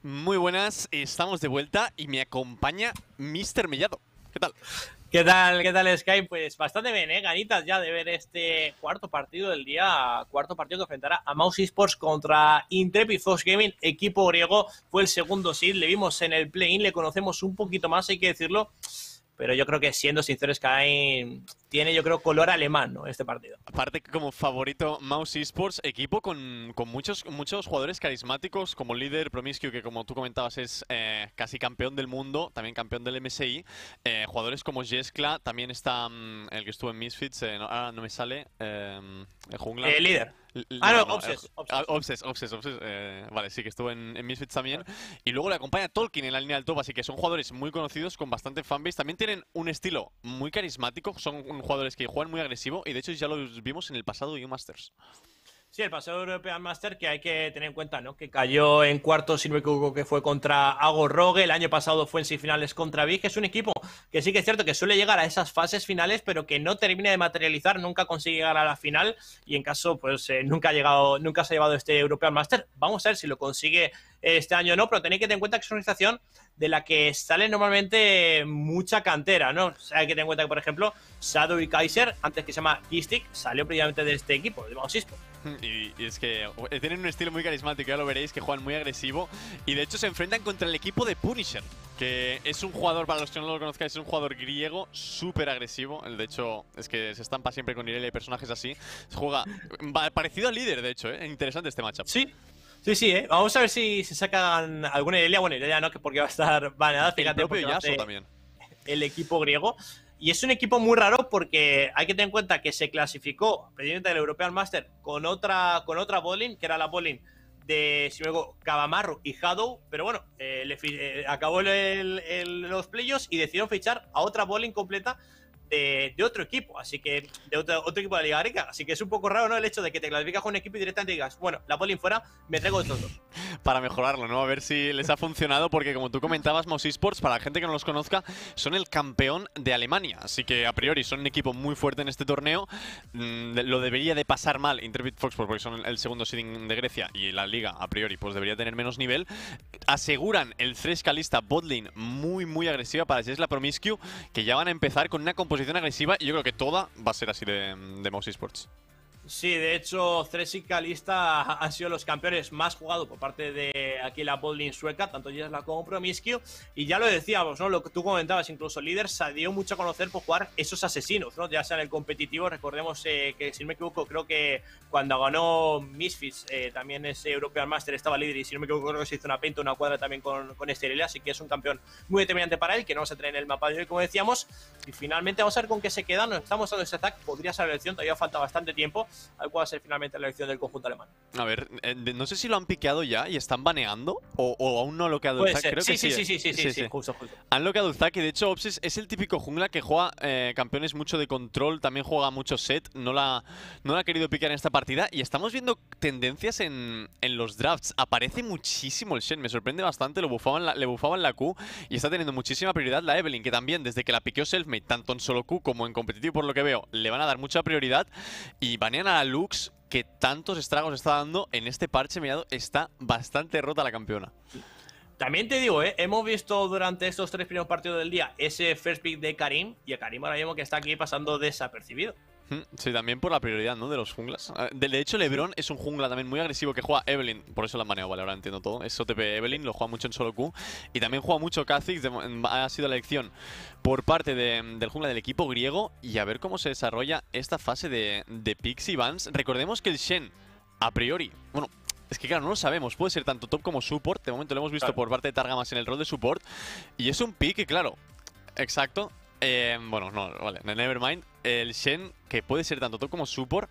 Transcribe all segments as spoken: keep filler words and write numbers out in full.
Muy buenas, estamos de vuelta y me acompaña míster Mellado. ¿Qué tal? ¿Qué tal, qué tal, Sky? Pues bastante bien, ¿eh? Ganitas ya de ver este cuarto partido del día, cuarto partido que enfrentará a Mouse Esports contra Intrepid Fox Gaming, equipo griego. Fue el segundo seed, le vimos en el play-in, le conocemos un poquito más, hay que decirlo. Pero yo creo que, siendo sinceros, Sky tiene, yo creo, color alemán, ¿no?, este partido. Aparte, como favorito, Mouse Esports, equipo con, con muchos, muchos jugadores carismáticos, como líder Promiscue, que como tú comentabas es eh, casi campeón del mundo, también campeón del M S I. Eh, jugadores como Jeskla, también está um, el que estuvo en Misfits, eh, no, ahora no me sale, eh, el jungla. Eh, líder. L ah, no, no, Obses. Obses, Obses, Obses, Obses eh, vale, sí, que estuvo en, en Misfits también. Y luego le acompaña Tolkien en la línea del top, así que son jugadores muy conocidos, con bastante fanbase. También tienen un estilo muy carismático, son jugadores que juegan muy agresivo, y de hecho ya lo vimos en el pasado U Masters. Sí, el pasado European Master, que hay que tener en cuenta, ¿no?, que cayó en cuartos, si no me equivoco, que fue contra Agor Rogue. El año pasado fue en semifinales contra Big. Es un equipo que sí que es cierto que suele llegar a esas fases finales, pero que no termina de materializar, nunca consigue llegar a la final. Y en caso, pues eh, nunca ha llegado, nunca se ha llevado este European Master. Vamos a ver si lo consigue este año o no, pero tenéis que tener en cuenta que es una organización de la que sale normalmente mucha cantera, ¿no? O sea, hay que tener en cuenta que, por ejemplo, Shadow y Kaiser, antes que se llama Gistic, salió previamente de este equipo, de Mouse Esports. Y, y es que tienen un estilo muy carismático, ya lo veréis, que juegan muy agresivo. Y de hecho se enfrentan contra el equipo de Punisher, que es un jugador, para los que no lo conozcáis, es un jugador griego súper agresivo. De hecho, es que se estampa siempre con Irelia y personajes así. Juega parecido al líder, de hecho, ¿eh? Interesante este matchup. Sí. Sí, sí, ¿eh? Vamos a ver si se sacan alguna Irelia. Bueno, Irelia no, que porque va a estar baneada. Fíjate, el propio Yasuo también. El equipo griego. Y es un equipo muy raro porque hay que tener en cuenta que se clasificó precisamente del European Master con otra, con otra bowling, que era la bowling de, si me digo, Kavamaru y Shadow. Pero bueno, eh, le, eh, acabó el, el, los playoffs y decidieron fichar a otra bowling completa De, de otro equipo, así que de otro, otro equipo de la Liga Griega. Así que es un poco raro, ¿no?, el hecho de que te clasificas con un equipo y directamente digas, bueno, la bowling fuera, me traigo estos dos. Para mejorarlo, ¿no? A ver si les ha funcionado, porque como tú comentabas, Mouse Esports, para la gente que no los conozca, son el campeón de Alemania, así que a priori son un equipo muy fuerte en este torneo. Mm, lo debería de pasar mal Intrepid Fox, porque son el segundo seeding de Grecia, y la liga a priori pues debería tener menos nivel. Aseguran el Thresh Kalista botlane muy muy agresiva para Jeskla Promiscue, que ya van a empezar con una composición agresiva, y yo creo que toda va a ser así de, de Mouse Esports. Sí, de hecho, Thresh y Kalista han sido los campeones más jugados por parte de aquí la botlane sueca, tanto Jeskla como Promiscue. Y ya lo decíamos, ¿no?, lo que tú comentabas, incluso el líder se dio mucho a conocer por jugar esos asesinos, ¿no?, ya sea en el competitivo. Recordemos eh, que, si no me equivoco, creo que cuando ganó Misfits, eh, también ese European Master, estaba líder, y si no me equivoco, creo que se hizo una pinta, una cuadra también con, con este Irelia, así que es un campeón muy determinante para él, que no vamos a tener en el mapa de hoy, como decíamos. Y finalmente vamos a ver con qué se queda. Nos estamos dando ese ataque, podría ser la elección, todavía falta bastante tiempo. ¿Cuál va a ser finalmente la elección del conjunto alemán? A ver, eh, no sé si lo han piqueado ya y están baneando, o, o aún no ha loqueado el Zac. Creo sí, que sí, sí, sí, sí, sí, sí, sí, sí. sí, justo, justo. Han loqueado el Zac, y de hecho Obses es el típico jungla que juega eh, campeones mucho de control, también juega mucho set, no la, no la ha querido picar en esta partida, y estamos viendo tendencias en, en los drafts. Aparece muchísimo el Shen, me sorprende bastante, lo bufaban la, le bufaban la Q, y está teniendo muchísima prioridad la Evelynn, que también desde que la piqueó Selfmade, tanto en solo Q como en competitivo, por lo que veo, le van a dar mucha prioridad, y banean a la Lux, que tantos estragos está dando en este parche. Mirado, está bastante rota la campeona. También te digo, ¿eh? hemos visto durante estos tres primeros partidos del día ese first pick de Karim, y a Karim ahora mismo que está aquí pasando desapercibido. Sí, también por la prioridad, ¿no?, de los junglas. De hecho, LeBron es un jungla también muy agresivo que juega Evelynn, por eso la han baneado, vale, ahora entiendo todo. Es O T P Evelynn, lo juega mucho en solo Q. Y también juega mucho Kha'Zix, ha sido la elección por parte de, del jungla del equipo griego. Y a ver cómo se desarrolla esta fase de, de picks y bans. Recordemos que el Shen, a priori, bueno, es que claro, no lo sabemos, puede ser tanto top como support. De momento lo hemos visto, claro, por parte de Targamas en el rol de support. Y es un pick que, claro, exacto. Eh, bueno, no, vale, nevermind. El Shen, que puede ser tanto top como support.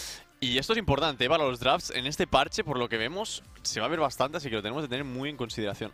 Y esto es importante, ¿eh?, para los drafts. En este parche, por lo que vemos, se va a ver bastante, así que lo tenemos que tener muy en consideración.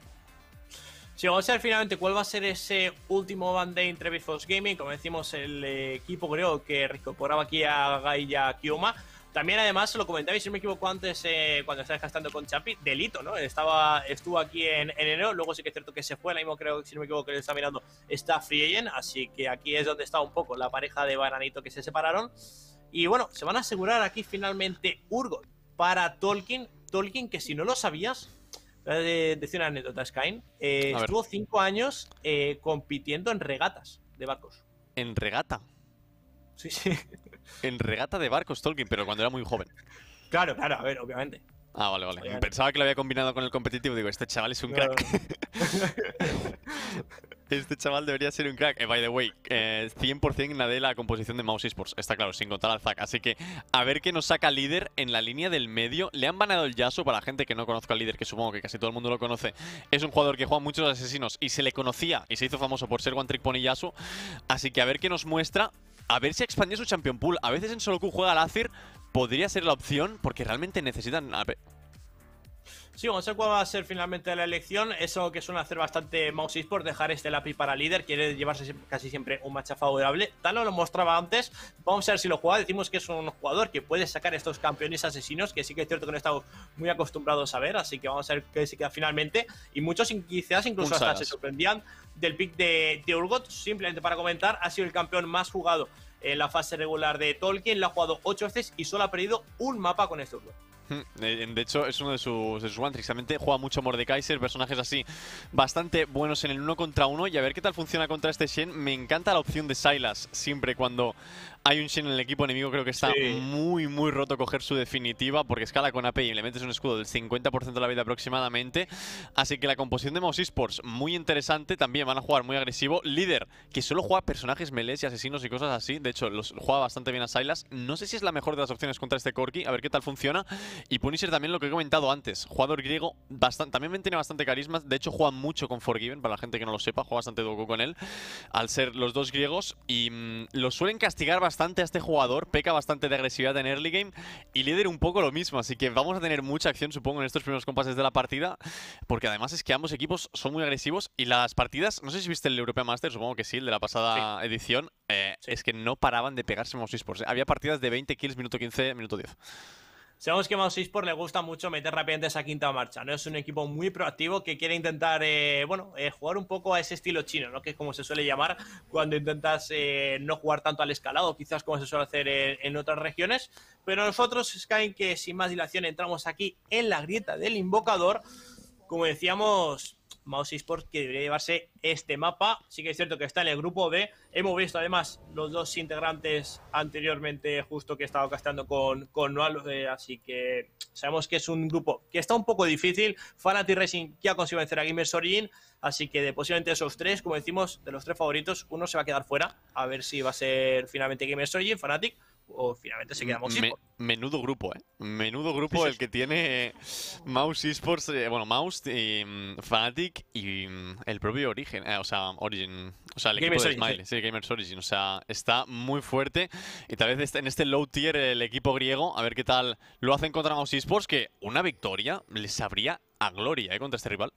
Sí, vamos a ver finalmente cuál va a ser ese último ban de Intrepid Fox Gaming. Como decimos, el eh, equipo griego que reincorporaba aquí a Gaia Kioma. También, además, lo comentaba, y si no me equivoco antes, eh, cuando estaba gastando con Champi, Delito, ¿no? Estaba, estuvo aquí en, en enero, luego sí que es cierto que se fue, ahora mismo creo, si no me equivoco, que lo está mirando, está Free Agent, así que aquí es donde está un poco la pareja de Bananito que se separaron. Y bueno, se van a asegurar aquí finalmente Urgot para Tolkien. Tolkien, que si no lo sabías, Eh, decía una anécdota, Skyne. Eh, estuvo cinco años eh, compitiendo en regatas de barcos. ¿En regata? Sí, sí. En regata de barcos, Tolkien, pero cuando era muy joven. Claro, claro, a ver, obviamente. Ah, vale, vale. Obviamente. Pensaba que lo había combinado con el competitivo. Digo, este chaval es un crack. No. Este chaval debería ser un crack. Eh, by the way, eh, cien por cien nadé la composición de Mouse Esports. Está claro, sin contar al Zack. Así que a ver qué nos saca líder en la línea del medio. Le han baneado el Yasuo. Para la gente que no conozca al líder, que supongo que casi todo el mundo lo conoce, es un jugador que juega muchos asesinos y se le conocía y se hizo famoso por ser One Trick Pony Yasuo. Así que a ver qué nos muestra. A ver si expandió su Champion Pool. A veces en solo Q juega al Azir. Podría ser la opción porque realmente necesitan... A ver. Sí, vamos a ver cuál va a ser finalmente la elección. Eso que suele hacer bastante Mouse Esports, dejar este lápiz para líder. Quiere llevarse casi siempre un match favorable. Tal lo mostraba antes. Vamos a ver si lo juega. Decimos que es un jugador que puede sacar estos campeones asesinos, que sí que es cierto que no estamos muy acostumbrados a ver. Así que vamos a ver qué se queda finalmente. Y muchos quizás incluso hasta se sorprendían del pick de, de Urgot. Simplemente para comentar, ha sido el campeón más jugado en la fase regular de Tolkien. Lo ha jugado ocho veces y solo ha perdido un mapa con este Urgot. De hecho, es uno de sus, de sus one tricks. Realmente juega mucho Mordekaiser, personajes así bastante buenos en el uno contra uno. Y a ver qué tal funciona contra este Shen. Me encanta la opción de Sylas. Siempre cuando hay un Shen en el equipo enemigo, creo que está sí. muy, muy roto coger su definitiva, porque escala con A P y le metes un escudo del cincuenta por ciento de la vida aproximadamente. Así que la composición de Mouse Esports, muy interesante. También van a jugar muy agresivo. Líder, que solo juega personajes melees y asesinos y cosas así. De hecho, los juega bastante bien a Sylas. No sé si es la mejor de las opciones contra este Corki. A ver qué tal funciona. Y Punisher también, lo que he comentado antes, jugador griego, bastante, también tiene bastante carisma. De hecho, juega mucho con Forgiven, para la gente que no lo sepa, juega bastante Doku con él, al ser los dos griegos. Y mmm, lo suelen castigar bastante a este jugador, peca bastante de agresividad en early game. Y líder un poco lo mismo, así que vamos a tener mucha acción, supongo, en estos primeros compases de la partida. Porque además es que ambos equipos son muy agresivos. Y las partidas, no sé si viste el European Master, supongo que sí, el de la pasada sí. edición, eh, sí. es que no paraban de pegarse Mouse Esports. Había partidas de veinte kills, minuto quince, minuto diez. Sabemos que a Mouse Esports le gusta mucho meter rápidamente esa quinta marcha, ¿no? Es un equipo muy proactivo que quiere intentar, eh, bueno, eh, jugar un poco a ese estilo chino, ¿no? Que es como se suele llamar cuando intentas eh, no jugar tanto al escalado, quizás como se suele hacer en, en otras regiones. Pero nosotros, Sky, que sin más dilación entramos aquí en la grieta del invocador, como decíamos, Mouse Esports que debería llevarse este mapa. Sí que es cierto que está en el grupo B. Hemos visto además los dos integrantes anteriormente justo que he estado casteando con, con Noal, eh, así que sabemos que es un grupo que está un poco difícil. Fnatic Racing que ha conseguido vencer a Gamers Origin, así que de posiblemente esos tres, como decimos, de los tres favoritos, uno se va a quedar fuera. A ver si va a ser finalmente Gamers Origin, Fnatic, o finalmente se queda Mouse Esports. Me, menudo grupo, ¿eh? Menudo grupo sí, sí, el que tiene Mouse Esports, eh, bueno, Mouse y um, Fnatic y um, el propio Origen, eh, o sea, Origin, o sea, el Gamers equipo de Origin, Smiley, sí. sí, Gamers Origin, o sea, está muy fuerte y tal vez en este low tier el equipo griego, a ver qué tal lo hacen contra Mouse Esports, que una victoria les sabría a gloria, ¿eh? Contra este rival.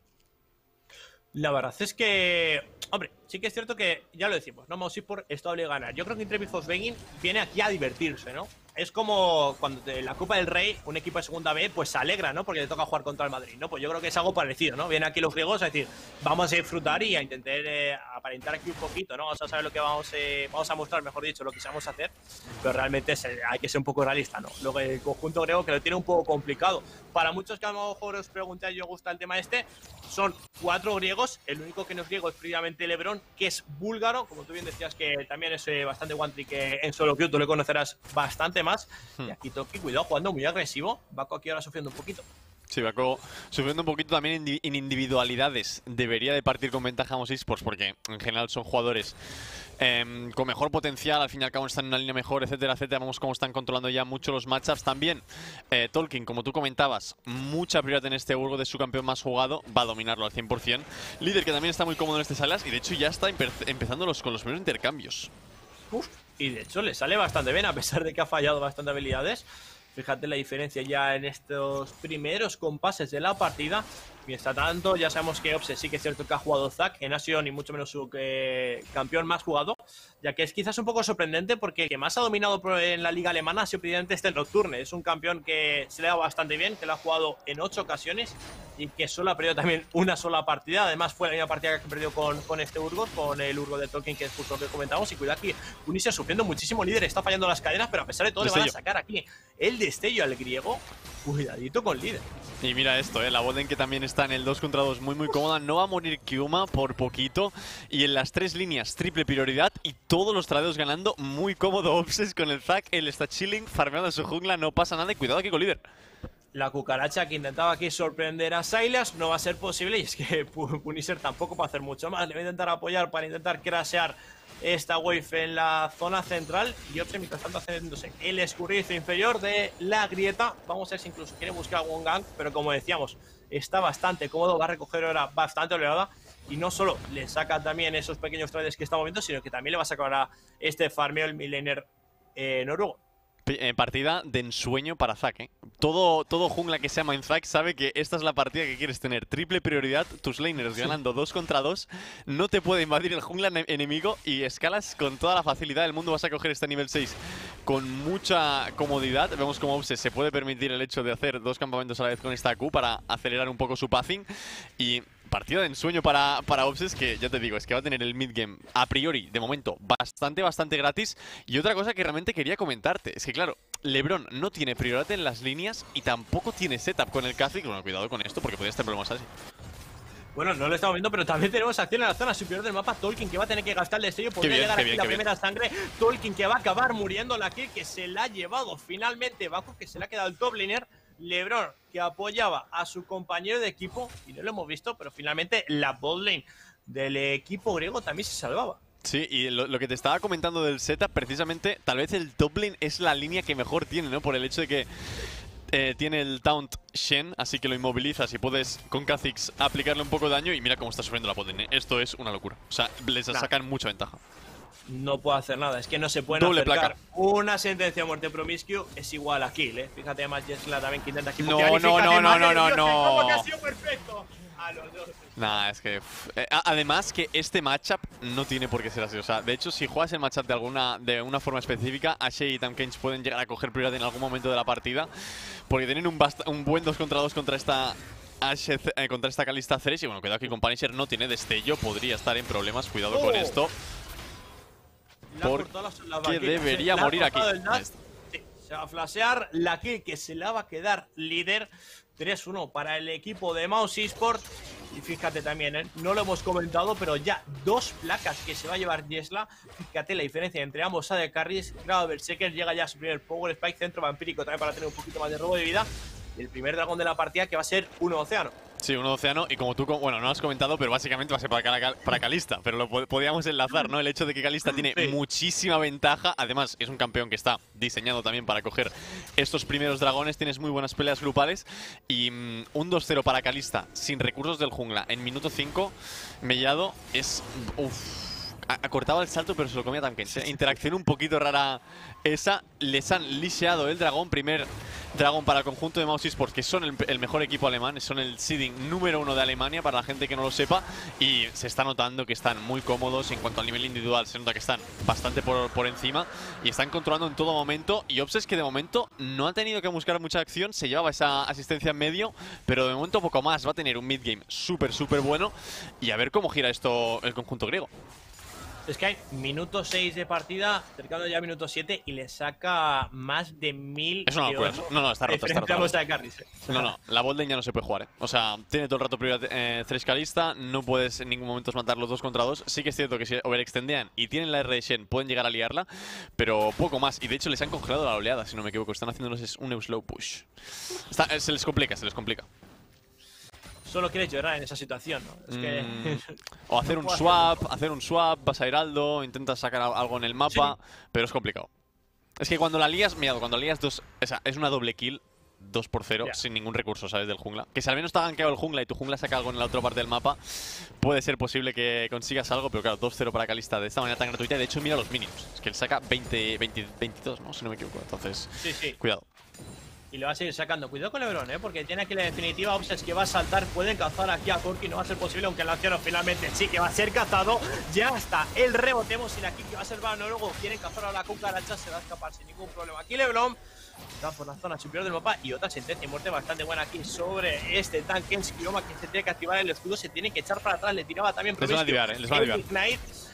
La verdad es que, hombre, sí que es cierto que, ya lo decimos, ¿no? Mouse Esports está obligado a ganar. Yo creo que Intrepid Volkswagen viene aquí a divertirse, ¿no? Es como cuando en la Copa del Rey un equipo de segunda B pues se alegra, ¿no? Porque le toca jugar contra el Madrid, ¿no? Pues yo creo que es algo parecido, ¿no? Vienen aquí los griegos a decir, vamos a disfrutar y a intentar eh, aparentar aquí un poquito, ¿no? Vamos a saber lo que vamos, eh, vamos a mostrar, mejor dicho, lo que sabemos hacer, pero realmente es, hay que ser un poco realista, ¿no? Luego el conjunto griego que lo tiene un poco complicado. Para muchos que a lo mejor os preguntáis, yo gusta el tema este, son cuatro griegos, el único que no es griego es previamente LeBron, que es búlgaro, como tú bien decías que también es eh, bastante one trick eh, en solo queue, tú le conocerás bastante más. Hmm. Y aquí Toki, cuidado, jugando muy agresivo. Baco aquí ahora sufriendo un poquito. Sí, Baco sufriendo un poquito también en individualidades. Debería de partir con ventaja a Mouse Esports porque en general son jugadores eh, con mejor potencial. Al fin y al cabo están en una línea mejor, etcétera, etcétera. Vemos cómo están controlando ya mucho los matchups. También eh, Tolkien, como tú comentabas, mucha prioridad en este Urgo de su campeón más jugado. Va a dominarlo al cien por cien. Líder que también está muy cómodo en este Salas y de hecho ya está empezando los, con los primeros intercambios. Uf, y de hecho le sale bastante bien, a pesar de que ha fallado bastante habilidades. Fíjate la diferencia ya en estos primeros compases de la partida. Mientras tanto, ya sabemos que Opse sí que es cierto que ha jugado Zack, que no ha sido ni mucho menos su eh, campeón más jugado, ya que es quizás un poco sorprendente porque el que más ha dominado en la liga alemana ha sido precisamente este Nocturne. Es un campeón que se le da bastante bien, que lo ha jugado en ocho ocasiones y que solo ha perdido también una sola partida. Además fue la misma partida que perdió con, con este Urgot, con el Urgot de Tolkien, que es justo lo que comentamos. Y cuidado aquí, Punisher sufriendo muchísimo, líder, está fallando las cadenas, pero a pesar de todo destello. Le van a sacar aquí el destello al griego. cuidadito con líder. Y mira esto, eh, la botlane que también está en el dos contra dos muy muy cómoda. No va a morir Kiuma por poquito. Y en las tres líneas triple prioridad y todos los tradeos ganando. Muy cómodo Obses con el Zac. Él está chilling, farmeando su jungla, no pasa nada. Y cuidado aquí con líder. La cucaracha que intentaba aquí sorprender a Sylas no va a ser posible. Y es que Punisher tampoco va a hacer mucho más. Le va a intentar apoyar para intentar crashear esta wave en la zona central. Y Obses mientras tanto haciéndose el escurridizo inferior de la grieta. Vamos a ver si incluso quiere buscar algún gank. Pero como decíamos, está bastante cómodo. Va a recoger ahora bastante oleada. Y no solo le saca también esos pequeños trades que estamos viendo, sino que también le va a sacar ahora este farmeo el Millennier eh, noruego. Eh, partida de ensueño para Zac, ¿eh? Todo, todo jungla que se llama en Zac sabe que esta es la partida que quieres tener. Triple prioridad, tus laners ganando dos contra dos. No te puede invadir el jungla enemigo y escalas con toda la facilidad del mundo. Vas a coger este nivel seis con mucha comodidad. Vemos como Obses se puede permitir el hecho de hacer dos campamentos a la vez con esta Q para acelerar un poco su pathing. Y partida de ensueño para, para Obses, que ya te digo, es que va a tener el mid-game a priori, de momento, bastante, bastante gratis. Y otra cosa que realmente quería comentarte, es que claro, LeBron no tiene prioridad en las líneas y tampoco tiene setup con el Kha'Zix. Bueno, cuidado con esto porque podrías tener problemas así. Bueno, no lo estamos viendo, pero también tenemos acción en la zona superior del mapa. Tolkien que va a tener que gastar el destello. Podría llegar aquí bien, la bien. primera sangre. Tolkien que va a acabar muriendo. La kill que se la ha llevado finalmente Baku, que se le ha quedado el top laner. LeBron que apoyaba a su compañero de equipo. Y no lo hemos visto, pero finalmente la botlane del equipo griego también se salvaba. Sí, y lo, lo que te estaba comentando del setup, precisamente, tal vez el top lane es la línea que mejor tiene, ¿no? Por el hecho de que eh, tiene el taunt Shen, así que lo inmovilizas y puedes con Kha'Zix aplicarle un poco de daño. Y mira cómo está sufriendo la botlane, ¿eh? Esto es una locura. O sea, les nah. sacan mucha ventaja. No puedo hacer nada, es que no se pueden Doble acercar. placa. Una sentencia de muerte promiscuo es igual a kill, ¿eh? Fíjate, además Jesla también que intenta aquí. No, no, no, no, no, no, no. Como que ha sido perfecto a los dos. Nah, es que... Eh, además que este matchup no tiene por qué ser así. O sea, de hecho, si juegas el matchup de alguna de una forma específica, Ashe y Tankens pueden llegar a coger prioridad en algún momento de la partida. Porque tienen un, un buen dos contra dos contra esta... Ashe, eh, contra esta Kalista Thresh. Y bueno, cuidado que con Punisher no tiene destello. Podría estar en problemas. Cuidado oh. con esto. Porque debería morir aquí. Sí, se va a flashear la kill que se la va a quedar líder. tres uno para el equipo de Mouse Esports. Y fíjate también, ¿eh? No lo hemos comentado, pero ya dos placas que se va a llevar Jesla. Fíjate la diferencia entre ambos A D Carries. Grado Berserker llega ya a su primer Power Spike, centro vampírico también para tener un poquito más de robo de vida. Y el primer dragón de la partida que va a ser uno Océano. Sí, uno Océano, y como tú, bueno, no has comentado, pero básicamente va a ser para, para Kalista, pero lo podíamos enlazar, ¿no? El hecho de que Kalista tiene sí. muchísima ventaja, además es un campeón que está diseñado también para coger estos primeros dragones, tienes muy buenas peleas grupales, y um, un dos cero para Kalista sin recursos del jungla en minuto cinco, Mellado es... Uff. Acortaba el salto, pero se lo comía también. ¿eh? Interacción un poquito rara esa. Les han liseado el dragón. Primer dragón para el conjunto de Mouse Esports, que son el, el mejor equipo alemán. Son el seeding número uno de Alemania, para la gente que no lo sepa. Y se está notando que están muy cómodos. En cuanto al nivel individual, se nota que están bastante por, por encima. Y están controlando en todo momento. Y Obses, que de momento no ha tenido que buscar mucha acción. Se llevaba esa asistencia en medio, pero de momento poco más. Va a tener un mid-game súper, súper bueno. Y a ver cómo gira esto el conjunto griego. Es que hay minuto seis de partida, cercano ya a minuto siete, y le saca más de mil. Es una locura. No, no, está roto, está roto. De Carries. No, no, la botlane ya no se puede jugar, ¿eh? O sea, tiene todo el rato prioridad eh, Thresh Kalista, no puedes en ningún momento matar los dos contra dos. Sí que es cierto que si overextendean y tienen la R de Shen, pueden llegar a liarla, pero poco más. Y de hecho les han congelado la oleada, si no me equivoco. Están haciéndoles un slow push. Está, se les complica, se les complica. Solo quieres llorar en esa situación, ¿no? Es que mm, o hacer no un swap, hacerlo. hacer un swap, vas a Heraldo, intentas sacar algo en el mapa, sí. pero es complicado. Es que cuando la lías, mira, cuando la lías dos, o sea, es una doble kill, dos por cero, yeah. sin ningún recurso, ¿sabes? Del jungla. Que si al menos te ha gankeado el jungla y tu jungla saca algo en la otra parte del mapa, puede ser posible que consigas algo, pero claro, dos cero para Kalista de esta manera tan gratuita. De hecho, mira los minions, es que él saca veinte, veinte, veintidós, ¿no? Si no me equivoco, entonces, sí, sí. cuidado. Y le va a seguir sacando. Cuidado con LeBron, ¿eh? Porque tiene aquí la definitiva Obses que va a saltar. Pueden cazar aquí a Corki. No va a ser posible, aunque el anciano finalmente sí que va a ser cazado. Ya está el rebotemos y la kill que va a ser para Noruego. Quieren cazar a la cucaracha. Se va a escapar sin ningún problema. Aquí LeBron está por la zona superior del mapa. Y otra sentencia y muerte bastante buena aquí sobre este tanque. En Kioma, que se tiene que activar el escudo. Se tiene que echar para atrás. Le tiraba también. Les van a tirar, ¿eh? Les van a tirar. Ignite.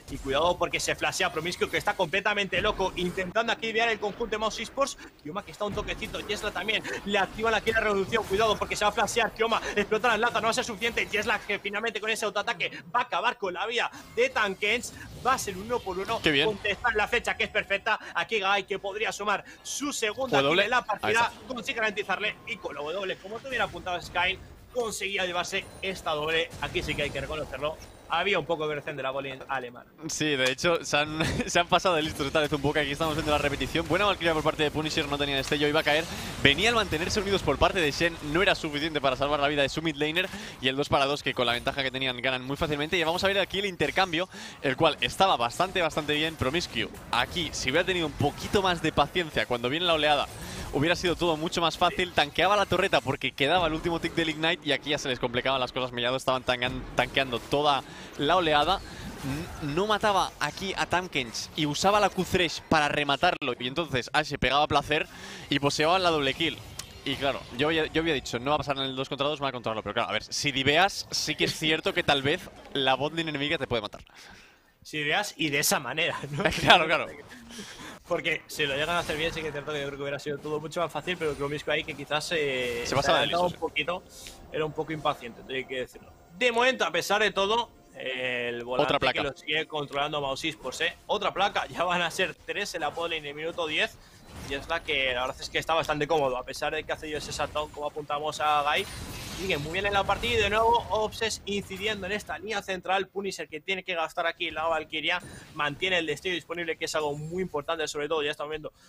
Y cuidado porque se flashea Promiscu, que está completamente loco, intentando aquí desviar el conjunto de Mouse Esports. Kioma que está un toquecito, Jesla también le activa la la revolución. Cuidado porque se va a flashear Kioma, explota las lanzas, no va a ser suficiente. Jesla que finalmente con ese autoataque va a acabar con la vida de Tankens. Va a ser uno por uno. Qué bien. Contestar la flecha que es perfecta. Aquí Gai que podría sumar su segunda kill en la partida, consigue garantizarle, y con la W, como te hubiera apuntado Sky, conseguía llevarse esta doble. Aquí sí que hay que reconocerlo. Había un poco de versión de la bowling alemana. Sí, de hecho, se han, se han pasado de listos esta vez un poco. Aquí estamos viendo la repetición. Buena Valkyria por parte de Punisher, no tenía destello, iba a caer. Venía al mantenerse unidos por parte de Shen, no era suficiente para salvar la vida de su mid laner. Y el dos para dos, que con la ventaja que tenían ganan muy fácilmente. Y vamos a ver aquí el intercambio, el cual estaba bastante, bastante bien. Promiscu, aquí, si hubiera tenido un poquito más de paciencia cuando viene la oleada, hubiera sido todo mucho más fácil. Tanqueaba la torreta porque quedaba el último tick del Ignite y aquí ya se les complicaban las cosas. Mellado estaban tanqueando toda la oleada. No mataba aquí a Tankens y usaba la Q-Thresh para rematarlo. Y entonces Ashe pegaba placer y poseaban la doble kill. Y claro, yo había, yo había dicho, no va a pasar en el dos contra dos, va a controlarlo. Pero claro, a ver, si diveas, sí que es cierto que tal vez la botlane enemiga te puede matar. Si diveas y de esa manera, ¿no? Claro, claro. Porque si lo llegan a hacer bien, sí que es cierto que yo creo que hubiera sido todo mucho más fácil, pero creo mismo ahí que quizás eh, se pasaba de listo, un poquito, era un poco impaciente, tengo que decirlo. De momento, a pesar de todo, el volante otra placa que lo sigue controlando Mouse Esports, ¿eh? Otra placa, ya van a ser tres en la botlane en el minuto diez. Y es la que la verdad es que está bastante cómodo, a pesar de que hace yo ese saltón, como apuntamos a Gai. Sigue muy bien en la partida y de nuevo Obses incidiendo en esta línea central. Punisher que tiene que gastar aquí la Valkyria, mantiene el destello disponible, que es algo muy importante, sobre todo ya estamos viendo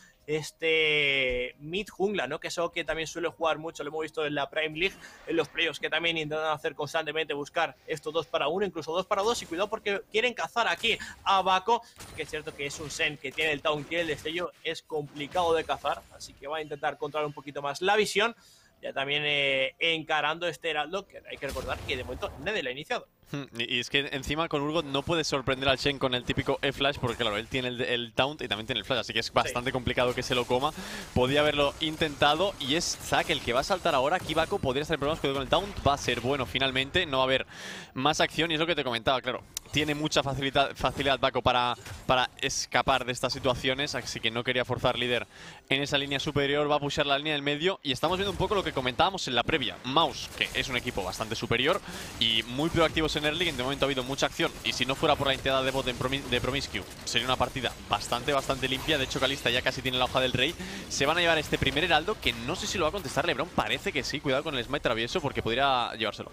este mid jungla, ¿no? Que es algo que también suele jugar mucho, lo hemos visto en la Prime League, en los playoffs, que también intentan hacer constantemente, buscar estos dos para uno, incluso dos para dos, y cuidado porque quieren cazar aquí a Bako, que es cierto que es un Sen que tiene el taunt, tiene el destello, es complicado de cazar, así que va a intentar controlar un poquito más la visión. Ya también eh, encarando este Heraldo, que hay que recordar que de momento nadie lo ha iniciado. Y es que encima con Urgot no puedes sorprender al Shen con el típico E-Flash, porque claro, él tiene el, el taunt y también tiene el flash, así que es bastante sí. complicado que se lo coma. Podía haberlo intentado y es Zac el que va a saltar ahora. Aquí Bako podría estar problemas con el taunt, va a ser bueno finalmente, no va a haber más acción y es lo que te comentaba, claro. Tiene mucha facilidad, facilidad Bako para, para escapar de estas situaciones, así que no quería forzar líder en esa línea superior, va a pushar la línea del medio y estamos viendo un poco lo que comentábamos en la previa. Mouse, que es un equipo bastante superior y muy proactivos en early, en de momento ha habido mucha acción y si no fuera por la entrada de bot de, Promis de Promiscu sería una partida bastante, bastante limpia. De hecho, Kalista ya casi tiene la hoja del rey. Se van a llevar este primer heraldo que no sé si lo va a contestar LeBron, parece que sí, cuidado con el smite travieso porque podría llevárselo.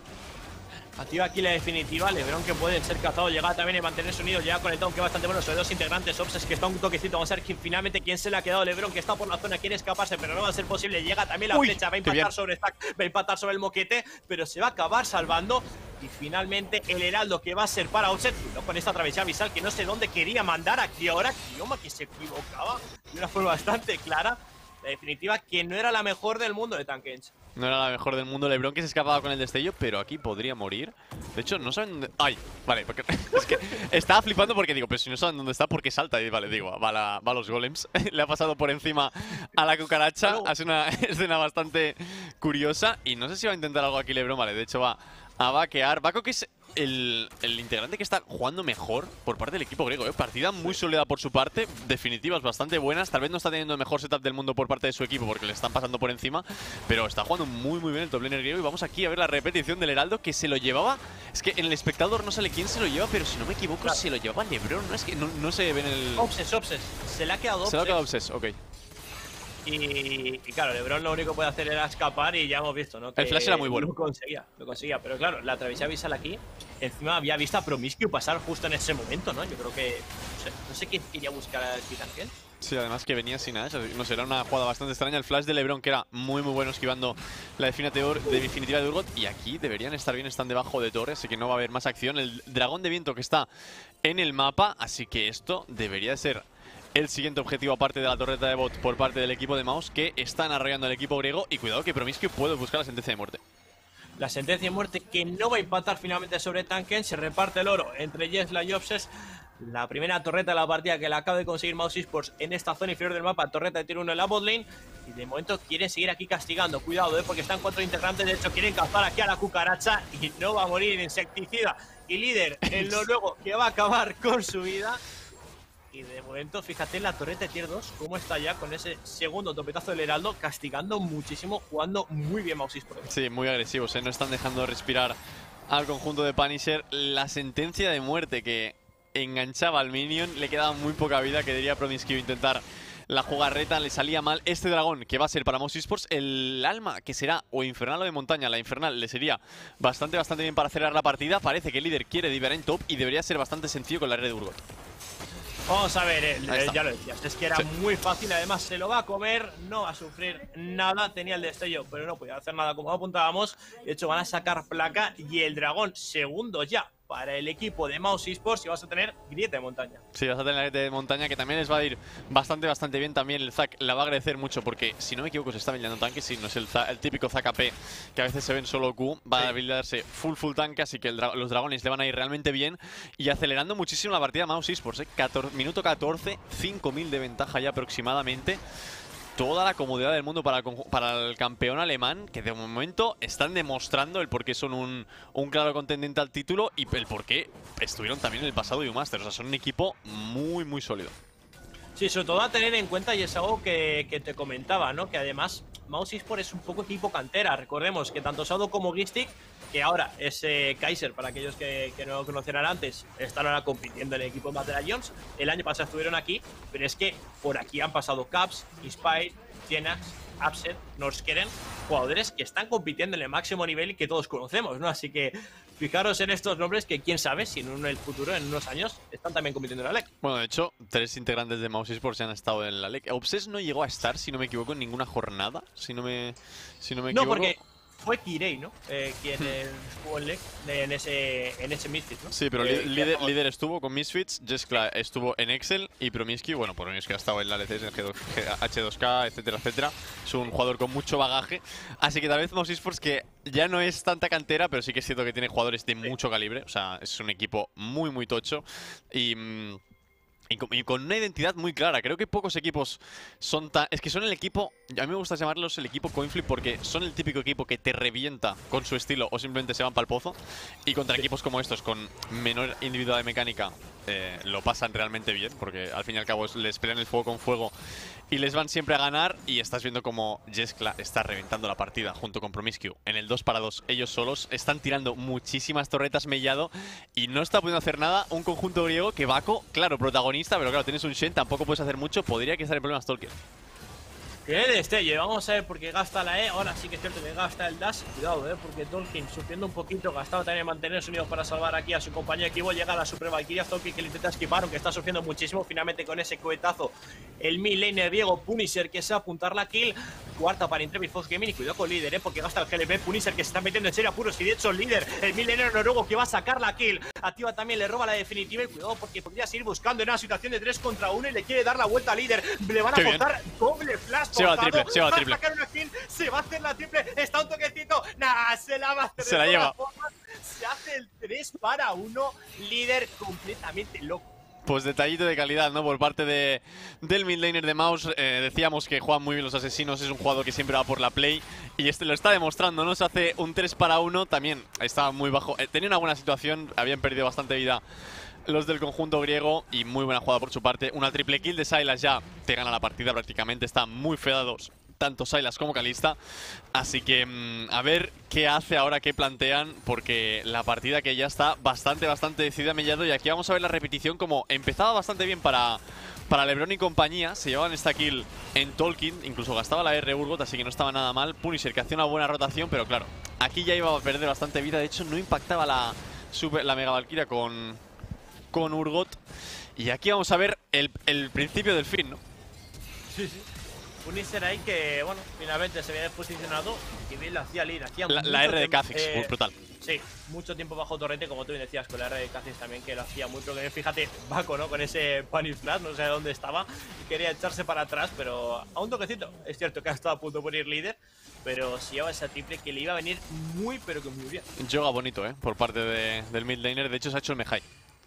Activa aquí la definitiva, LeBron que pueden ser cazados, llega también a mantenerse unido, llega con el taunt que es bastante bueno, sobre dos integrantes, Obses que está un toquecito, vamos a ver quién, finalmente quién se le ha quedado. LeBron que está por la zona, quiere escaparse, pero no va a ser posible, llega también la Uy, flecha, va a empatar sobre Stack, va a empatar sobre el moquete, pero se va a acabar salvando. Y finalmente el heraldo que va a ser para Obses, con esta travesía visal que no sé dónde quería mandar aquí ahora, Kioma que se equivocaba de una forma bastante clara. La definitiva que no era la mejor del mundo de Tankens. No era la mejor del mundo. LeBron que se escapaba con el destello, pero aquí podría morir. De hecho, no saben dónde... ¡Ay! Vale, porque es que estaba flipando porque digo, pero si no saben dónde está, ¿por qué salta? Y vale, digo, va, la, va a los golems. Le ha pasado por encima a la cucaracha. Ha sido una escena bastante curiosa. Y no sé si va a intentar algo aquí LeBron. Vale, de hecho va a vaquear. Bako que es el, el integrante que está jugando mejor por parte del equipo griego, ¿eh? Partida muy sólida por su parte, definitivas bastante buenas. Tal vez no está teniendo el mejor setup del mundo por parte de su equipo porque le están pasando por encima, pero está jugando muy muy bien el top laner griego. Y vamos aquí a ver la repetición del heraldo que se lo llevaba. Es que en el espectador no sale quién se lo lleva, pero si no me equivoco claro. se lo llevaba LeBron. No es que no, no se ve en el... Obses, Obses. Se le ha quedado Obses. Se le ha quedado Obses, ok. Y, y claro, LeBron lo único que puede hacer era escapar y ya hemos visto, ¿no? Que el flash era muy bueno. Lo conseguía, lo conseguía. Pero claro, la travesía visal aquí, encima había visto a Promiscu pasar justo en ese momento, ¿no? Yo creo que, no sé, no sé qué quería buscar a Spitankel. Sí, además que venía sin nada, no sé, era una jugada bastante extraña. El flash de LeBron que era muy muy bueno esquivando la definitiva de, definitiva de Urgot. Y aquí deberían estar bien, están debajo de torre, así que no va a haber más acción. El dragón de viento que está en el mapa, así que esto debería ser el siguiente objetivo aparte de la torreta de bot por parte del equipo de Mouse, que están arrollando al equipo griego. Y cuidado que Promiscu puede buscar la sentencia de muerte. La sentencia de muerte que no va a empatar finalmente sobre Tanken. Se reparte el oro entre Jesla y Obses. La primera torreta de la partida que la acaba de conseguir Mouse Esports en esta zona inferior del mapa. Torreta de tier uno en la botlane. Y de momento quieren seguir aquí castigando. Cuidado, ¿eh? Porque están cuatro integrantes. De hecho, quieren cazar aquí a la cucaracha y no va a morir en insecticida. Y líder, el noruego, que va a acabar con su vida. Y de momento, fíjate en la torreta de tier dos, cómo está ya con ese segundo topetazo del Heraldo, castigando muchísimo, jugando muy bien Mouse Esports. Sí, muy agresivos, ¿eh? No están dejando respirar al conjunto de Punisher. La sentencia de muerte que enganchaba al minion, le quedaba muy poca vida, que diría Promiscue intentar la jugarreta, le salía mal. Este dragón, que va a ser para Mouse Esports, el alma, que será o infernal o de montaña, la infernal le sería bastante, bastante bien para acelerar la partida. Parece que el líder quiere divear en top y debería ser bastante sencillo con la red de Urgot. Vamos a ver, el, el, ya lo decías, es que era sí. muy fácil, además se lo va a comer, no va a sufrir nada, tenía el destello, pero no podía hacer nada como apuntábamos. De hecho van a sacar placa y el dragón segundo ya para el equipo de Mouse Esports y vas a tener grieta de montaña. Sí, vas a tener la grieta de montaña, que también les va a ir bastante, bastante bien. También el Zac la va a agradecer mucho porque, si no me equivoco, se está buildando tanque. Si no es el, el típico Zac A P que a veces se ve en solo Q, va sí. a buildarse full, full tanque, así que el dra los dragones le van a ir realmente bien y acelerando muchísimo la partida de Mouse Esports. ¿eh? catorce, minuto catorce, cinco mil de ventaja ya aproximadamente. Toda la comodidad del mundo para el, para el campeón alemán, que de momento están demostrando el por qué son un, un claro contendiente al título y el por qué estuvieron también en el pasado de U-Masters. O sea, son un equipo muy, muy sólido. Sí, sobre todo a tener en cuenta, y es algo que, que te comentaba, ¿no? Que además Mouse Esports es un poco equipo cantera. Recordemos que tanto Sado como Gistic, que ahora es eh, Kaiser, para aquellos que, que no lo conocieran antes, están ahora compitiendo en el equipo de Battle Lions. El año pasado estuvieron aquí, pero es que por aquí han pasado Caps, Inspire, Genax, Upset, Norskeren, jugadores que están compitiendo en el máximo nivel y que todos conocemos, ¿no? Así que fijaros en estos nombres que quién sabe si en el futuro, en unos años, están también compitiendo en la L E C. Bueno, de hecho, tres integrantes de Mouse Esports ya han estado en la L E C. Obses no llegó a estar, si no me equivoco, en ninguna jornada, si no me, si no me equivoco. No, porque fue Kirei, ¿no? Eh, quien estuvo en L E C en ese, en ese Misfits, ¿no? Sí, pero eh, líder, líder estuvo con Misfits, Jeskla estuvo en Excel y Promiscue, bueno, Promiscue ha estado en la L C S, en G dos, H dos K, etcétera, etcétera. Es un jugador con mucho bagaje. Así que tal vez Mouse Esports, que ya no es tanta cantera, pero sí que es cierto que tiene jugadores de mucho calibre. O sea, es un equipo muy, muy tocho. Y... Mmm, Y con, y con una identidad muy clara. Creo que pocos equipos son tan... Es que son el equipo... A mí me gusta llamarlos el equipo Coinflip porque son el típico equipo que te revienta con su estilo o simplemente se van para el pozo. Y contra sí. equipos como estos, con menor individualidad de mecánica, eh, lo pasan realmente bien. Porque al fin y al cabo les pelean el fuego con fuego y les van siempre a ganar. Y estás viendo como Jeskla está reventando la partida junto con Promiscue. En el dos para dos, ellos solos están tirando muchísimas torretas mellado y no está pudiendo hacer nada un conjunto griego que Baco, claro, protagonista. Pero claro, tienes un Shen, tampoco puedes hacer mucho. Podría que estar en problemas Tolkien. Tiene destello, vamos a ver porque gasta la E. Ahora sí que es cierto que gasta el dash. Cuidado, eh, porque Tolkien sufriendo un poquito. Gastaba también mantener su unido para salvar aquí a su compañero de equipo. Llega la Super Valkyria. Tolkien que le intenta esquivar, aunque está sufriendo muchísimo. Finalmente con ese cohetazo, el mid laner Diego Punisher que se va a apuntar la kill. Cuarta para Intrepid Fox Gaming. Y cuidado con líder, eh, porque gasta el G L P. Punisher que se está metiendo en serio apuros. Y de hecho, el líder, el mid laner noruego que va a sacar la kill. Activa también, le roba la definitiva. Y cuidado porque podría seguir buscando en una situación de tres contra uno. Y le quiere dar la vuelta al líder. Le van a cortar doble flash. Se va triple, se va va a sacar una kill, se va a hacer la triple, está un toquecito, nah, se la va a hacer. Se la lleva. Formas, se hace el tres para uno, líder completamente loco. Pues detallito de calidad, ¿no? Por parte de, del mid laner de Mouse. Eh, decíamos que juegan muy bien los asesinos, es un jugador que siempre va por la play. Y este lo está demostrando, ¿no? Se hace un tres para uno, también estaba muy bajo. Eh, tenía una buena situación, habían perdido bastante vida los del conjunto griego y muy buena jugada por su parte. Una triple kill de Sylas ya te gana la partida prácticamente, están muy fedados tanto Sylas como Kalista. Así que mmm, a ver qué hace ahora, qué plantean, porque la partida que ya está bastante, bastante decidida mellado. Y aquí vamos a ver la repetición, como empezaba bastante bien para, para LeBron y compañía. Se llevaban esta kill en Tolkien, incluso gastaba la R Urgot, así que no estaba nada mal. Punisher que hacía una buena rotación, pero claro, aquí ya iba a perder bastante vida. De hecho, no impactaba la, super, la Mega Valkyria con, con Urgot. Y aquí vamos a ver el, el principio del fin, ¿no? Sí, sí. Punisher ahí que, bueno, finalmente se había posicionado y bien lo hacía lead. Hacía la, la R de Kha'Zix, eh, brutal. Sí, mucho tiempo bajo torrente, como tú bien decías, con la R de Kha'Zix también, que lo hacía mucho. Que fíjate, Baco, ¿no? Con ese Punish Flash, no sé dónde estaba, y quería echarse para atrás, pero a un toquecito. Es cierto que ha estado a punto de poner líder, pero si lleva esa triple que le iba a venir muy, pero que muy bien. Yoga bonito, ¿eh? Por parte de, del mid laner. De hecho, se ha hecho el Mejai.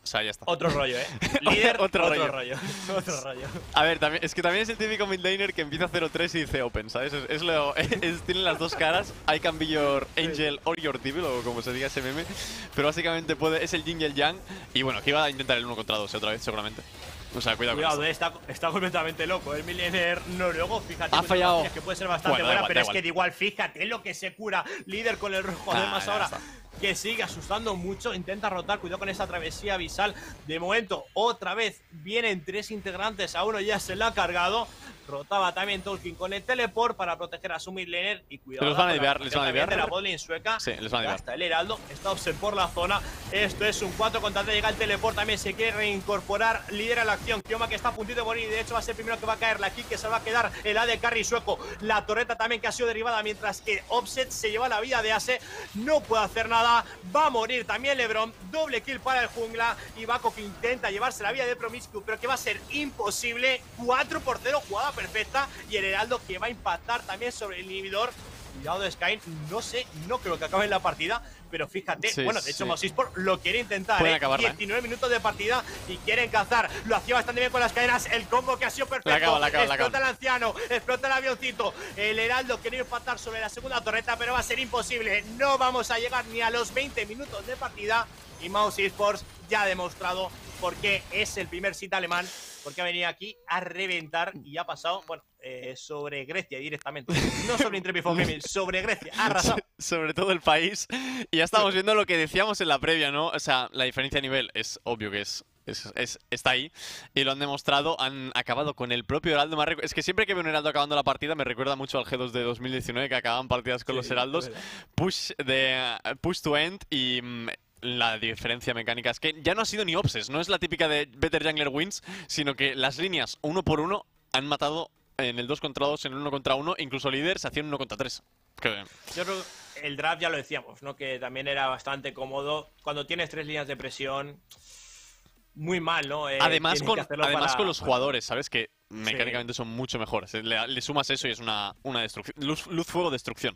O sea, ya está. Otro rollo, ¿eh? Líder, otro, otro, rollo. rollo. otro rollo. A ver, también, es que también es el típico midlaner que empieza cero tres y dice open, ¿sabes? Es, es lo, es, tienen las dos caras. I can be your angel or your devil, o como se diga ese meme. Pero básicamente puede, es el yin y el yang. Y bueno, que iba a intentar el uno contra dos otra vez, seguramente. O sea, cuidado, Cuidado, con eh, está, está completamente loco. El Millionaire noruego, fíjate. Ha fallado. Que puede ser bastante Bueno, buena, igual, pero es igual. que de igual, fíjate lo que se cura. Líder con el rojo, además nah, ahora. está. Que sigue asustando mucho, intenta rotar, cuidado con esa travesía abisal. De momento, otra vez vienen tres integrantes, a uno ya se la ha cargado. Rotaba también Tolkien con el teleport para proteger a su midlaner. Y cuidado, Les van a con la divear, les van a también divear. de la botlane sueca. Sí, les van a divear. Hasta el Heraldo, está observ por la zona. Esto es un cuatro contra tres, llega el teleport, también se quiere reincorporar. Lidera la acción, Kioma que está a puntito de morir. De hecho va a ser el primero que va a caer, la kick que se va a quedar. El A D carry sueco, la torreta también que ha sido derribada. Mientras que Offset se lleva la vida de Ace. No puede hacer nada, va a morir también LeBron. Doble kill para el jungla. Y Baco que intenta llevarse la vida de Promiscu, pero que va a ser imposible. cuatro por cero, jugada perfecta. Y el Heraldo que va a impactar también sobre el inhibidor. Cuidado de Sky, no sé, no creo que acabe en la partida, pero fíjate, Sí, bueno, de hecho sí. Mousesports lo quiere intentar, Pueden ¿eh? acabarla, ¿eh? diecinueve minutos de partida y quieren cazar, lo hacía bastante bien con las cadenas, el combo que ha sido perfecto, La acaba, la acaba, la explota acaba. el anciano, explota el avioncito, el Heraldo quiere impactar sobre la segunda torreta, pero va a ser imposible, no vamos a llegar ni a los veinte minutos de partida y Mousesports ya ha demostrado por qué es el primer sit alemán, porque ha venido aquí a reventar y ha pasado, bueno, eh, sobre Grecia directamente. No sobre Intrepid for Gaming, sobre Grecia. Ha arrasado. Sobre todo el país. Y ya estamos viendo lo que decíamos en la previa, ¿no? O sea, la diferencia de nivel es obvio que es. Es, es- está ahí y lo han demostrado, han acabado con el propio Heraldo. Me ha recu- Es que siempre que veo un Heraldo acabando la partida me recuerda mucho al G dos de dos mil diecinueve que acaban partidas con Sí, los Heraldos. es verdad. Push, de, push to end y mm, la diferencia mecánica es que ya no ha sido ni Obses, no es la típica de Better Jungler Wins, sino que las líneas uno por uno han matado en el dos contra dos, en el uno contra uno, incluso líder se hacían uno contra tres. Que, Yo creo que el draft ya lo decíamos, ¿no? Que también era bastante cómodo. Cuando tienes tres líneas de presión, muy mal, ¿no? Eh, además tienes con, que hacerlo además para- con los jugadores, ¿sabes? Que mecánicamente son mucho mejores. Le, le sumas eso y es una, una destrucción. Luz, luz, fuego, destrucción.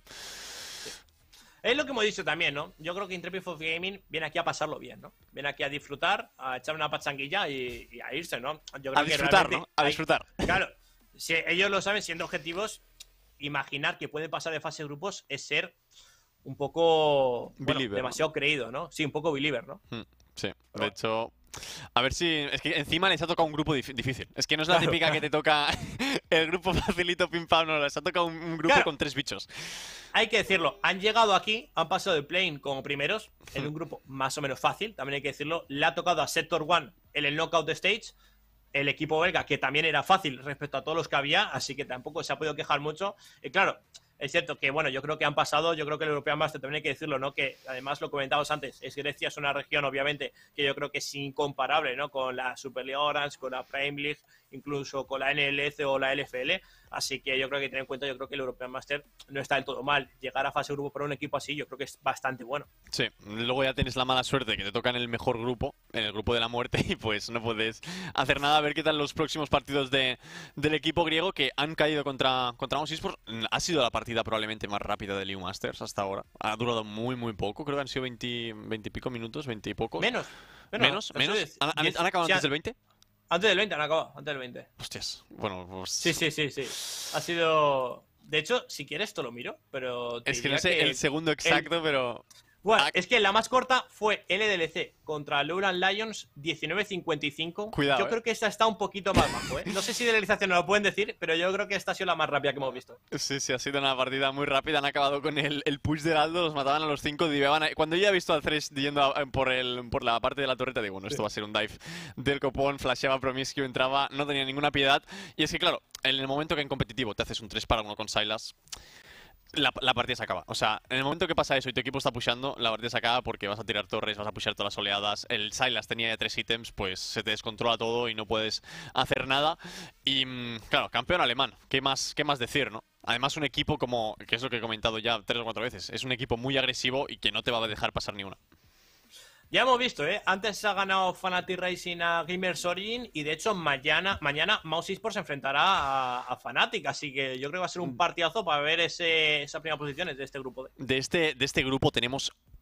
Es lo que hemos dicho también, ¿no? Yo creo que Intrepid for Gaming viene aquí a pasarlo bien, ¿no? Viene aquí a disfrutar, a echar una pachanguilla y, y a irse, ¿no? Yo creo A que disfrutar, realmente ¿no? A hay- disfrutar. Claro, si ellos lo saben, siendo objetivos, imaginar que pueden pasar de fase de grupos es ser un poco bueno, Believer, demasiado creído, ¿no? Sí, un poco believer, ¿no? Mm, Sí, de Pero- hecho. A ver si. Es que encima les ha tocado un grupo dif- difícil. Es que no es la Claro, típica que te toca el grupo facilito, pim pam. No, les ha tocado un, un grupo Claro. con tres bichos. Hay que decirlo, han llegado aquí, han pasado de plane como primeros, en un grupo más o menos fácil, también hay que decirlo. Le ha tocado a Sector One en el Knockout Stage, el equipo belga, que también era fácil respecto a todos los que había, así que tampoco se ha podido quejar mucho. Y claro, es cierto que, bueno, yo creo que han pasado, yo creo que el European Master también hay que decirlo, ¿no? Que además lo comentábamos antes, es Grecia es una región, obviamente, que yo creo que es incomparable, ¿no? Con la Superliga Orange, con la Prime League, incluso con la N L C o la L F L. Así que yo creo que tener en cuenta, yo creo que el European Master no está del todo mal. Llegar a fase de grupo para un equipo así, yo creo que es bastante bueno. Sí, luego ya tienes la mala suerte que te toca en el mejor grupo, en el grupo de la muerte, y pues no puedes hacer nada. A ver qué tal los próximos partidos de, del equipo griego que han caído contra, contra Mousesports. Ha sido la partida probablemente más rápida del E U Masters hasta ahora. Ha durado muy, muy poco. Creo que han sido veinte, veinte y pico minutos, veinte y pocos. Menos. ¿Menos? eso ¿Menos? es- ¿Han, han- diez- han acabado sí, antes del veinte? Antes del veinte han acabado, antes del veinte. Hostias. Bueno, pues. Sí, sí, sí, sí. Ha sido... De hecho, si quieres, te lo miro, pero... te Es que diría no sé el segundo exacto, pero. Bueno, Ah. es que la más corta fue L D L C contra Lowland Lions diecinueve cincuenta y cinco. Cuidado, Yo eh. creo que esta está un poquito más bajo, ¿eh? No sé si de realización no lo pueden decir, pero yo creo que esta ha sido la más rápida que hemos visto. Sí, sí, ha sido una partida muy rápida. Han acabado con el, el push de Heraldo, los mataban a los cinco. Diveaban a- Cuando yo ya he visto al Thresh yendo a- por, el, por la parte de la torreta, digo, bueno, esto va a ser un dive del copón. Flasheaba Promiscu, entraba, no tenía ninguna piedad. Y es que, claro, en el momento que en competitivo te haces un tres para uno con Sylas, la, la partida se acaba. O sea, en el momento que pasa eso y tu equipo está pushando, la partida se acaba porque vas a tirar torres, vas a pushar todas las oleadas. El Sylas tenía ya tres ítems, pues se te descontrola todo y no puedes hacer nada. Y mm, claro, campeón alemán, ¿qué más, qué más decir, no? Además, un equipo como, que es lo que he comentado ya tres o cuatro veces, es un equipo muy agresivo y que no te va a dejar pasar ni una. Ya hemos visto, ¿eh? Antes ha ganado Fnatic Racing a Gamers Origin y de hecho mañana, mañana Mouse Esports se enfrentará a, a Fnatic, así que yo creo que va a ser un partidazo para ver ese, esas primeras posiciones de este grupo. D. De este, de este grupo tenemos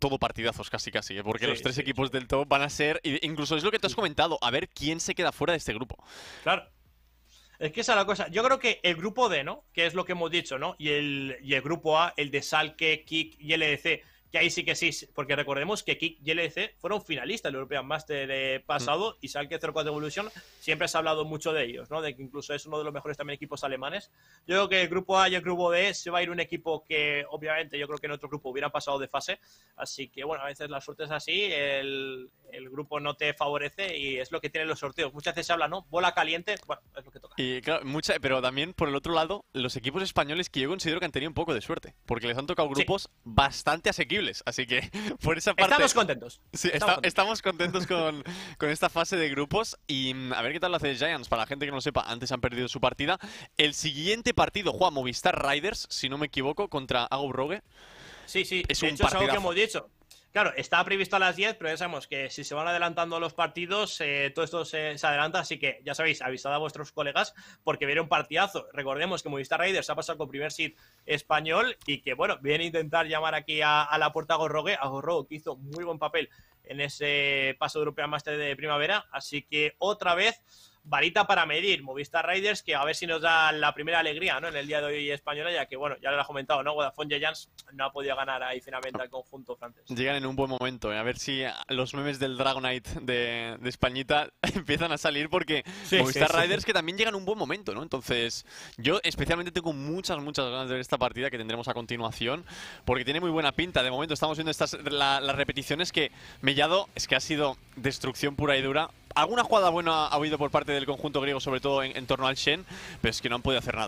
todo partidazos casi casi, ¿eh? Porque Sí, los tres sí, equipos sí. del top van a ser, y incluso es lo que te has comentado, a ver quién se queda fuera de este grupo. Claro. Es que esa es la cosa. Yo creo que el grupo D, ¿no? Que es lo que hemos dicho, ¿no? Y el, y el grupo A, el de Schalke, Kick y L D C, que ahí sí que sí, porque recordemos que Kick y L D C fueron finalistas del European Master eh, pasado mm. y Schalke cero cuatro Evolution siempre se ha hablado mucho de ellos, ¿no? De que incluso es uno de los mejores también equipos alemanes. Yo creo que el grupo A y el grupo D se va a ir un equipo que obviamente yo creo que en otro grupo hubiera pasado de fase, así que bueno, a veces la suerte es así, el, el grupo no te favorece y es lo que tienen los sorteos. Muchas veces se habla, ¿no? Bola caliente, bueno, es lo que toca. Y claro, mucha, pero también por el otro lado, los equipos españoles que yo considero que han tenido un poco de suerte, porque les han tocado grupos sí. bastante asequibles. Así que, por esa parte... Estamos contentos. Sí, estamos, está, contentos. estamos contentos con, con esta fase de grupos. Y a ver qué tal lo hace Giants. Para la gente que no lo sepa, antes han perdido su partida. El siguiente partido juega Movistar Riders, si no me equivoco, contra Ago Rogue. Sí, sí, es de un hecho es algo que partidazo. hemos dicho. Claro, estaba previsto a las diez, pero ya sabemos que si se van adelantando los partidos, eh, todo esto se, se adelanta. Así que ya sabéis, avisad a vuestros colegas porque viene un partidazo. Recordemos que Movistar Raiders ha pasado con primer seed español y que, bueno, viene a intentar llamar aquí a, a la puerta a Gorrogue. A Gorrogue que hizo muy buen papel en ese paso de European Master de primavera. Así que otra vez, varita para medir. Movistar Raiders, que a ver si nos da la primera alegría, ¿no? En el día de hoy española, ya que, bueno, ya lo has comentado, ¿no? Vodafone Giants no ha podido ganar ahí finalmente al conjunto francés. Llegan en un buen momento, ¿eh? A ver si los memes del Dragonite de, de Españita empiezan a salir porque sí, Movistar sí, Riders sí. que también llegan en un buen momento, ¿no? Entonces, yo especialmente tengo muchas, muchas ganas de ver esta partida que tendremos a continuación porque tiene muy buena pinta. De momento estamos viendo estas la, las repeticiones que Mellado es que ha sido destrucción pura y dura. Alguna jugada buena ha habido por parte del conjunto griego, sobre todo en, en torno al Shen, pero es que no han podido hacer nada.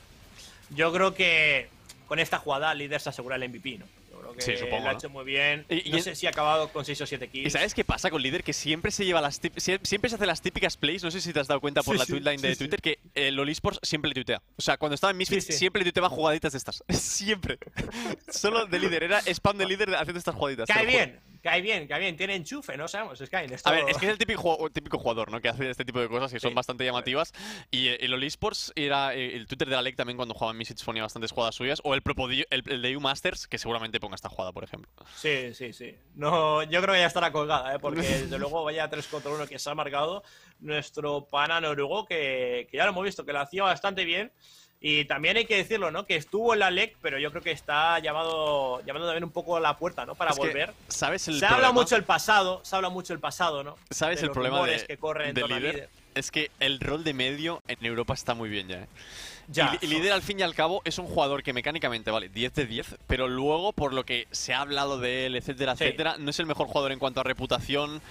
Yo creo que con esta jugada líder se asegura el M V P, ¿no? Yo creo que sí, supongo, lo ha ¿no? hecho muy bien. Y, y no es... sé si ha acabado con seis o siete kills. ¿Y sabes qué pasa con líder? Que siempre se lleva las siempre se hace las típicas plays. No sé si te has dado cuenta por sí, la sí, tweetline sí, de Twitter sí. que el Olisport siempre le tuitea. O sea, cuando estaba en Misfits sí, sí. siempre le tuiteaba jugaditas de estas. Siempre. Solo de líder. Era spam de líder haciendo estas jugaditas. Cae bien. Cae bien, cae bien, tiene enchufe, no sabemos, es que esto... A ver, es que es el típico, típico jugador, ¿no? Que hace este tipo de cosas que son sí, bastante llamativas. Y el Olisports era el Twitter de la L E C también cuando jugaba en Misfits ponía bastantes jugadas suyas. O el, el, el de U Masters, que seguramente ponga esta jugada, por ejemplo. Sí, sí, sí. No, yo creo que ya estará colgada, ¿eh? Porque desde luego vaya tres contra uno que se ha marcado nuestro pana noruego, que, que ya lo hemos visto, que lo hacía bastante bien. Y también hay que decirlo, ¿no? Que estuvo en la L E C, pero yo creo que está llamado, llamando también un poco a la puerta, ¿no? Para es volver. ¿Sabes el se problema? habla mucho el pasado, se habla mucho el pasado, ¿no? ¿Sabes de el problema de, que corren de en líder? líder? Es que el rol de medio en Europa está muy bien ya, ¿eh? Ya. Y, y líder al fin y al cabo es un jugador que mecánicamente vale diez de diez, pero luego por lo que se ha hablado de él, etcétera, sí. etcétera, no es el mejor jugador en cuanto a reputación.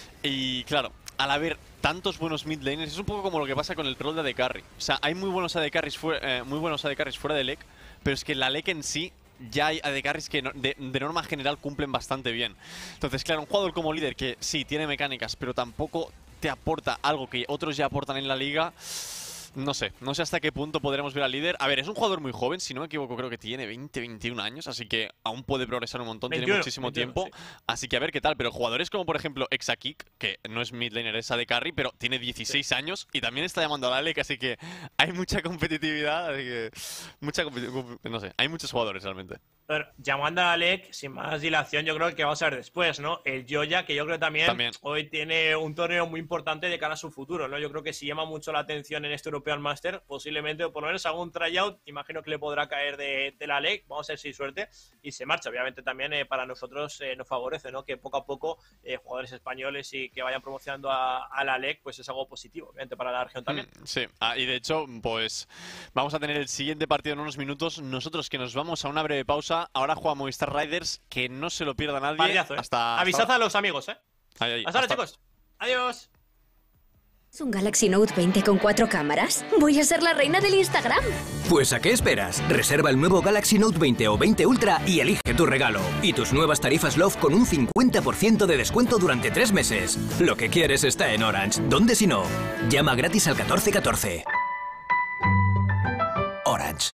Y claro, al haber tantos buenos mid laners, es un poco como lo que pasa con el rol de A D Carry. O sea, hay muy buenos A D Carries fuera, eh, muy buenos A D Carries fuera de L E C, pero es que la L E C en sí ya hay A D Carries que no, de, de norma general cumplen bastante bien. Entonces, claro, un jugador como líder que sí tiene mecánicas, pero tampoco te aporta algo que otros ya aportan en la liga. No sé, no sé hasta qué punto podremos ver al líder. A ver, es un jugador muy joven, si no me equivoco creo que tiene veinte, veintiún años, así que aún puede progresar un montón, veintiuno, tiene muchísimo veintiuno, tiempo, sí. Así que a ver qué tal. Pero jugadores como por ejemplo Exakik, que no es mid laner, es A D Carry, pero tiene dieciséis sí. años y también está llamando a la L E C, así que hay mucha competitividad, así que mucha no sé, hay muchos jugadores realmente. Pero llamando a Alec, sin más dilación, yo creo que vamos a ver después, ¿no? El Joya, que yo creo también, también hoy tiene un torneo muy importante de cara a su futuro, ¿no? Yo creo que si llama mucho la atención en este European Master, posiblemente, o por lo menos algún tryout, imagino que le podrá caer de, de la Alec, vamos a ver si hay suerte, y se marcha. Obviamente también eh, para nosotros eh, nos favorece, ¿no? Que poco a poco eh, jugadores españoles y que vayan promocionando a, a la Alec, pues es algo positivo, obviamente, para la región también. Mm, sí, ah, y de hecho, pues vamos a tener el siguiente partido en unos minutos. Nosotros que nos vamos a una breve pausa. Ahora juega Movistar Riders, que no se lo pierda nadie. Partidazo, ¿eh? Hasta, Avisad hasta... a los amigos, ¿eh? Ahí, ahí, hasta ahora, hasta... chicos. Adiós. ¿Es un Galaxy Note veinte con cuatro cámaras? Voy a ser la reina del Instagram. Pues ¿a qué esperas? Reserva el nuevo Galaxy Note veinte o veinte Ultra y elige tu regalo. Y tus nuevas tarifas Love con un cincuenta por ciento de descuento durante tres meses. Lo que quieres está en Orange. ¿Dónde si no? Llama gratis al catorce catorce. Orange.